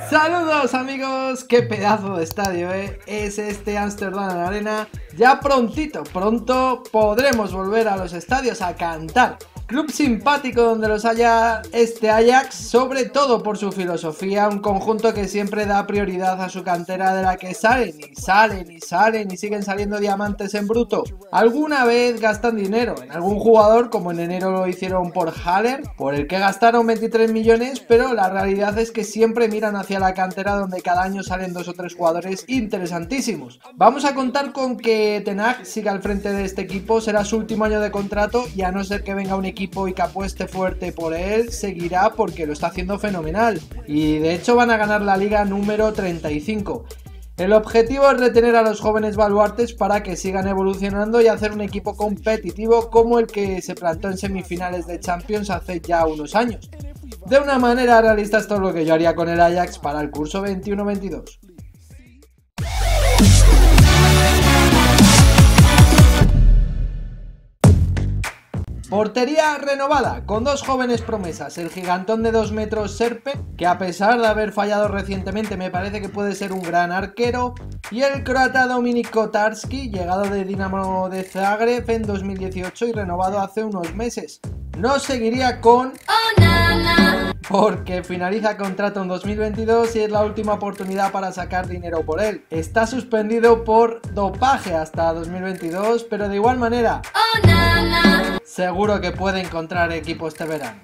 Saludos amigos, qué pedazo de estadio es este Amsterdam Arena. Ya pronto podremos volver a los estadios a cantar. Club simpático donde los haya este Ajax, sobre todo por su filosofía, un conjunto que siempre da prioridad a su cantera, de la que salen y siguen saliendo diamantes en bruto. Alguna vez gastan dinero en algún jugador, como en enero lo hicieron por Haller, por el que gastaron 23 millones, pero la realidad es que siempre miran hacia la cantera, donde cada año salen 2 o 3 jugadores interesantísimos. Vamos a contar con que Ten Hag siga al frente de este equipo, será su último año de contrato y a no ser que venga un equipo y que apueste fuerte por él, seguirá porque lo está haciendo fenomenal y de hecho van a ganar la liga número 35. El objetivo es retener a los jóvenes baluartes para que sigan evolucionando y hacer un equipo competitivo como el que se plantó en semifinales de Champions hace ya unos años. De una manera realista, esto es lo que yo haría con el Ajax para el curso 21-22. Portería renovada, con 2 jóvenes promesas, el gigantón de 2 metros Serpe, que a pesar de haber fallado recientemente me parece que puede ser un gran arquero, y el croata Dominik Kotarski, llegado de Dinamo de Zagreb en 2018 y renovado hace unos meses. No seguiría con... porque finaliza contrato en 2022 y es la última oportunidad para sacar dinero por él. Está suspendido por dopaje hasta 2022, pero de igual manera... seguro que puede encontrar equipo este verano.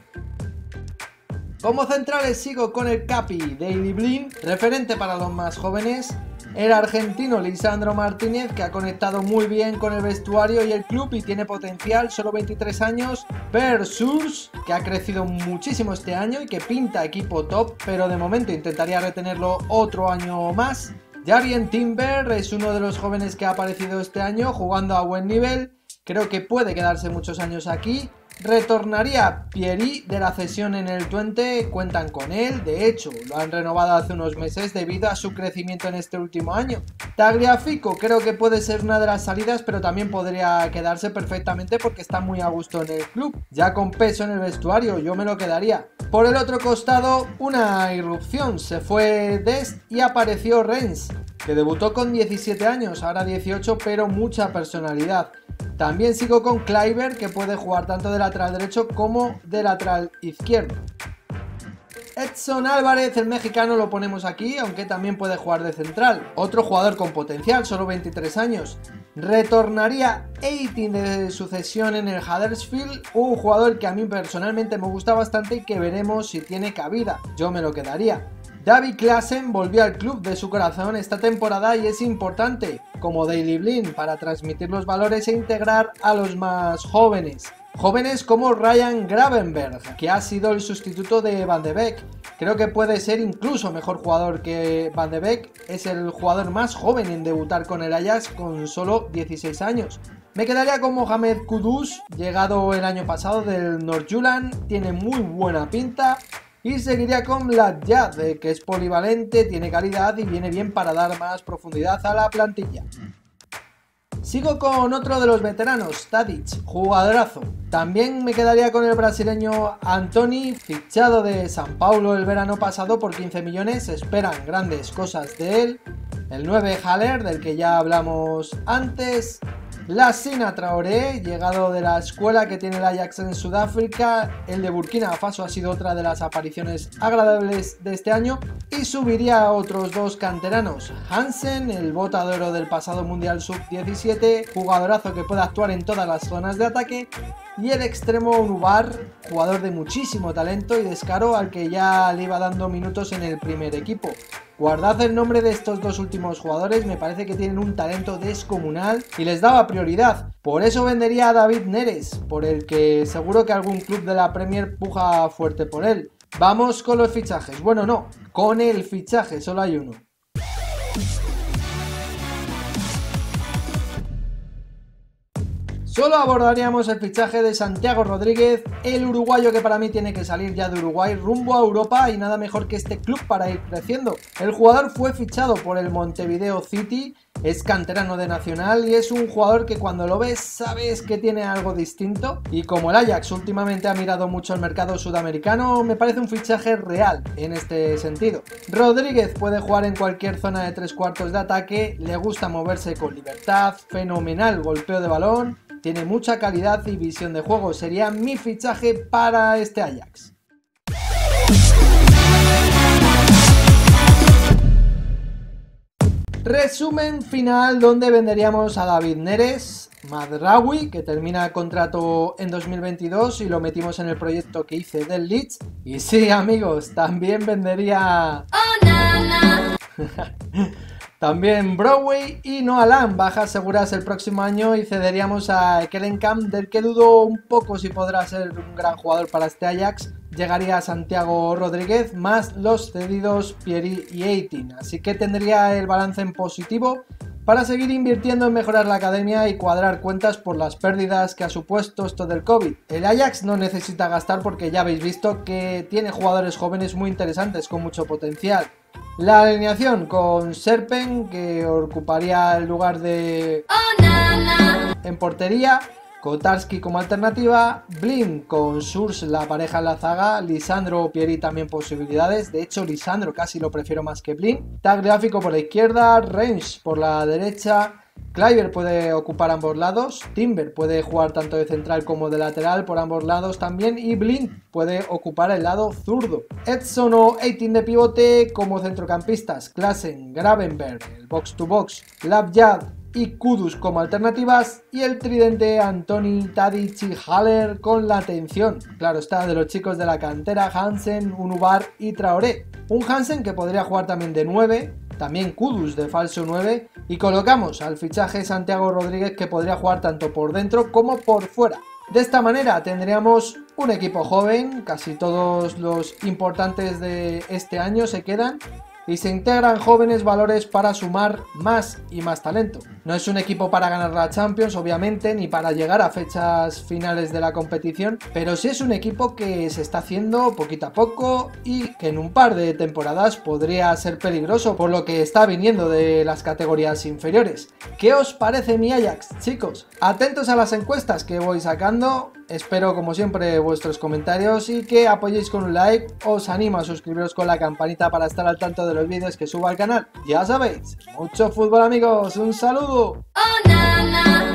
Como centrales sigo con el Capi, Daley Blind, referente para los más jóvenes, el argentino Lisandro Martínez, que ha conectado muy bien con el vestuario y el club y tiene potencial, solo 23 años, Per Surs, que ha crecido muchísimo este año y que pinta equipo top, pero de momento intentaría retenerlo otro año más. Jurrien Timber es uno de los jóvenes que ha aparecido este año jugando a buen nivel. Creo que puede quedarse muchos años aquí. Retornaría Pieri de la cesión en el Twente, cuentan con él, de hecho lo han renovado hace unos meses debido a su crecimiento en este último año. Tagliafico creo que puede ser una de las salidas, pero también podría quedarse perfectamente porque está muy a gusto en el club, ya con peso en el vestuario, yo me lo quedaría. Por el otro costado, una irrupción, se fue Dest y apareció Rennes, que debutó con 17 años, ahora 18, pero mucha personalidad. También sigo con Kluivert, que puede jugar tanto de lateral derecho como de lateral izquierdo. Edson Álvarez, el mexicano, lo ponemos aquí, aunque también puede jugar de central. Otro jugador con potencial, solo 23 años. Retornaría Eitin de sucesión en el Huddersfield, un jugador que a mí personalmente me gusta bastante y que veremos si tiene cabida. Yo me lo quedaría. David Klaassen volvió al club de su corazón esta temporada y es importante, como Daley Blind, para transmitir los valores e integrar a los más jóvenes. Jóvenes como Ryan Gravenberch, que ha sido el sustituto de Van de Beek. Creo que puede ser incluso mejor jugador que Van de Beek, es el jugador más joven en debutar con el Ajax con solo 16 años. Me quedaría con Mohamed Kudus, llegado el año pasado del Nordsjælland, tiene muy buena pinta. Y seguiría con Ladjad, que es polivalente, tiene calidad y viene bien para dar más profundidad a la plantilla. Sigo con otro de los veteranos, Tadic, jugadorazo. También me quedaría con el brasileño Antony, fichado de San Paulo el verano pasado por 15 millones, se esperan grandes cosas de él. El 9 Haller, del que ya hablamos antes. Lassina Traoré, llegado de la escuela que tiene el Ajax en Sudáfrica. El de Burkina Faso ha sido otra de las apariciones agradables de este año. Y subiría a otros 2 canteranos. Hansen, el bota de oro del pasado Mundial Sub-17, jugadorazo que puede actuar en todas las zonas de ataque. Y el extremo Unubar, jugador de muchísimo talento y descaro, al que ya le iba dando minutos en el primer equipo. Guardad el nombre de estos 2 últimos jugadores, me parece que tienen un talento descomunal y les daba prioridad. Por eso vendería a David Neres, por el que seguro que algún club de la Premier puja fuerte por él. Vamos con los fichajes. Bueno, no, con el fichaje, solo hay uno. Solo abordaríamos el fichaje de Santiago Rodríguez, el uruguayo que para mí tiene que salir ya de Uruguay rumbo a Europa y nada mejor que este club para ir creciendo. El jugador fue fichado por el Montevideo City es canterano de Nacional y es un jugador que cuando lo ves sabes que tiene algo distinto, y como el Ajax últimamente ha mirado mucho el mercado sudamericano, me parece un fichaje real en este sentido. Rodríguez puede jugar en cualquier zona de 3/4 de ataque, le gusta moverse con libertad, fenomenal golpeo de balón, tiene mucha calidad y visión de juego, sería mi fichaje para este Ajax. Resumen final donde venderíamos a David Neres, Mazraoui, que termina contrato en 2022 y lo metimos en el proyecto que hice del Leeds. Y sí, amigos, también vendería... También Broadway y Noah Lang, bajas seguras el próximo año, y cederíamos a Ekkelenkamp, del que dudo un poco si podrá ser un gran jugador para este Ajax. Llegaría Santiago Rodríguez más los cedidos Pieri y Eitin, así que tendría el balance en positivo para seguir invirtiendo en mejorar la academia y cuadrar cuentas por las pérdidas que ha supuesto esto del COVID. El Ajax no necesita gastar porque ya habéis visto que tiene jugadores jóvenes muy interesantes con mucho potencial. La alineación con Serpen, que ocuparía el lugar de... En portería, Kotarski como alternativa, Blind con Surs, la pareja en la zaga, Lisandro o Pieri también posibilidades, de hecho Lisandro casi lo prefiero más que Blind, Tagliafico por la izquierda, Rennes por la derecha, Kluivert puede ocupar ambos lados, Timber puede jugar tanto de central como de lateral por ambos lados también, y Blind puede ocupar el lado zurdo. Edson o Eitin de pivote como centrocampistas, Klaassen, Gravenberch, el box to box, Labjad y Kudus como alternativas, y el tridente Antony, Tadic y Haller con la atención, claro está, de los chicos de la cantera, Hansen, Unubar y Traoré. Un Hansen que podría jugar también de 9, también Kudus de falso 9, y colocamos al fichaje Santiago Rodríguez, que podría jugar tanto por dentro como por fuera. De esta manera tendríamos un equipo joven, casi todos los importantes de este año se quedan, y se integran jóvenes valores para sumar más y más talento. No es un equipo para ganar la Champions, obviamente, ni para llegar a fechas finales de la competición, pero sí es un equipo que se está haciendo poquito a poco y que en un par de temporadas podría ser peligroso por lo que está viniendo de las categorías inferiores. ¿Qué os parece mi Ajax, chicos? Atentos a las encuestas que voy sacando. Espero como siempre vuestros comentarios y que apoyéis con un like. Os animo a suscribiros con la campanita para estar al tanto de los vídeos que subo al canal. Ya sabéis, mucho fútbol amigos, un saludo.